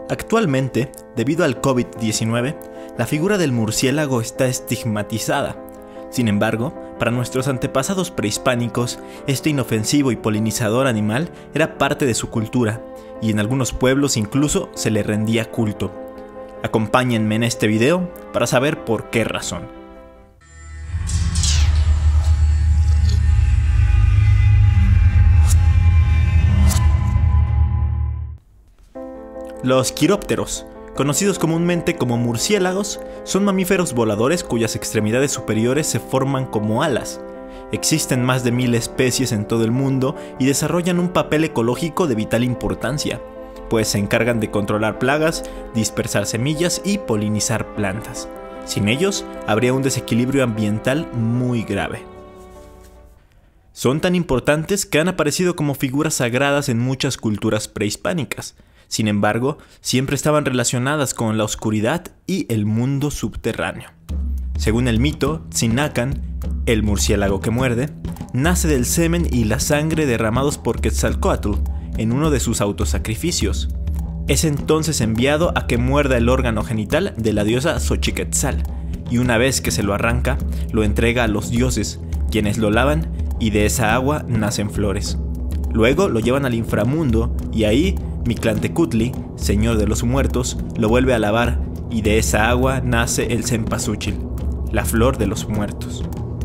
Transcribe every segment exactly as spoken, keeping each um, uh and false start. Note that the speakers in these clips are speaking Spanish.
Actualmente, debido al COVID diecinueve, la figura del murciélago está estigmatizada. Sin embargo, para nuestros antepasados prehispánicos, este inofensivo y polinizador animal era parte de su cultura, y en algunos pueblos incluso se le rendía culto. Acompáñenme en este video para saber por qué razón. Los quirópteros, conocidos comúnmente como murciélagos, son mamíferos voladores cuyas extremidades superiores se forman como alas. Existen más de mil especies en todo el mundo y desarrollan un papel ecológico de vital importancia, pues se encargan de controlar plagas, dispersar semillas y polinizar plantas. Sin ellos, habría un desequilibrio ambiental muy grave. Son tan importantes que han aparecido como figuras sagradas en muchas culturas prehispánicas. Sin embargo, siempre estaban relacionadas con la oscuridad y el mundo subterráneo. Según el mito, Tzinacan, el murciélago que muerde, nace del semen y la sangre derramados por Quetzalcóatl en uno de sus autosacrificios. Es entonces enviado a que muerda el órgano genital de la diosa Xochiquetzal, y una vez que se lo arranca, lo entrega a los dioses, quienes lo lavan y de esa agua nacen flores. Luego lo llevan al inframundo y ahí Mictlantecutli, señor de los muertos, lo vuelve a lavar y de esa agua nace el cempasúchil, la flor de los muertos.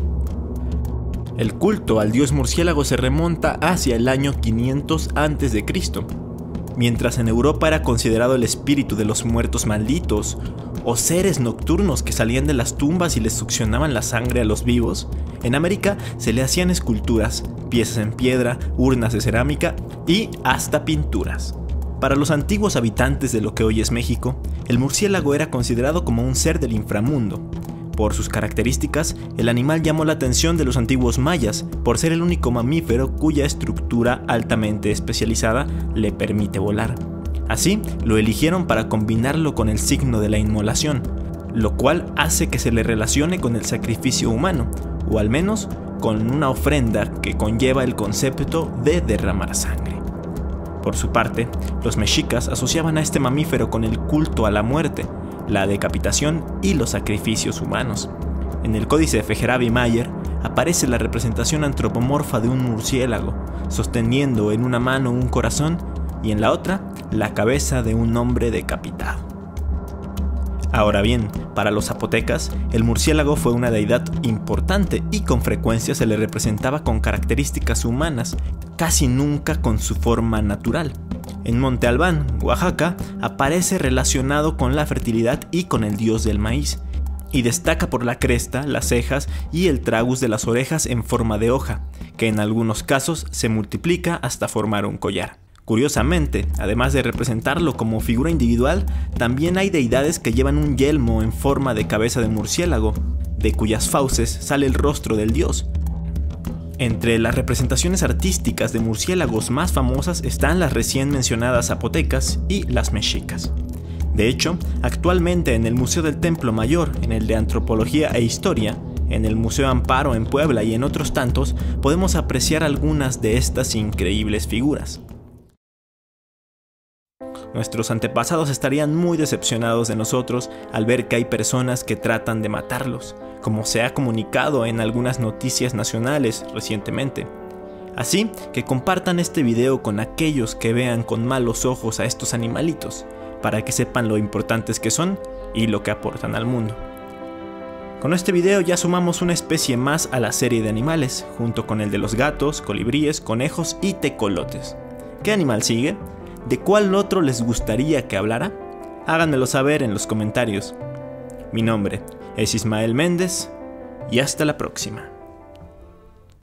El culto al dios murciélago se remonta hacia el año quinientos antes de Cristo. Mientras en Europa era considerado el espíritu de los muertos malditos o seres nocturnos que salían de las tumbas y les succionaban la sangre a los vivos, en América se le hacían esculturas, piezas en piedra, urnas de cerámica y hasta pinturas. Para los antiguos habitantes de lo que hoy es México, el murciélago era considerado como un ser del inframundo. Por sus características, el animal llamó la atención de los antiguos mayas por ser el único mamífero cuya estructura altamente especializada le permite volar. Así, lo eligieron para combinarlo con el signo de la inmolación, lo cual hace que se le relacione con el sacrificio humano, o al menos con una ofrenda que conlleva el concepto de derramar sangre. Por su parte, los mexicas asociaban a este mamífero con el culto a la muerte, la decapitación y los sacrificios humanos. En el Códice de Fejerabi-Mayer aparece la representación antropomorfa de un murciélago, sosteniendo en una mano un corazón y en la otra la cabeza de un hombre decapitado. Ahora bien, para los zapotecas, el murciélago fue una deidad importante y con frecuencia se le representaba con características humanas, casi nunca con su forma natural. En Monte Albán, Oaxaca, aparece relacionado con la fertilidad y con el dios del maíz, y destaca por la cresta, las cejas y el tragus de las orejas en forma de hoja, que en algunos casos se multiplica hasta formar un collar. Curiosamente, además de representarlo como figura individual, también hay deidades que llevan un yelmo en forma de cabeza de murciélago, de cuyas fauces sale el rostro del dios. Entre las representaciones artísticas de murciélagos más famosas están las recién mencionadas zapotecas y las mexicas. De hecho, actualmente en el Museo del Templo Mayor, en el de Antropología e Historia, en el Museo Amparo en Puebla y en otros tantos, podemos apreciar algunas de estas increíbles figuras. Nuestros antepasados estarían muy decepcionados de nosotros al ver que hay personas que tratan de matarlos, como se ha comunicado en algunas noticias nacionales recientemente. Así que compartan este video con aquellos que vean con malos ojos a estos animalitos, para que sepan lo importantes que son y lo que aportan al mundo. Con este video ya sumamos una especie más a la serie de animales, junto con el de los gatos, colibríes, conejos y tecolotes. ¿Qué animal sigue? ¿De cuál otro les gustaría que hablara? Háganmelo saber en los comentarios. Mi nombre es Ismael Méndez y hasta la próxima.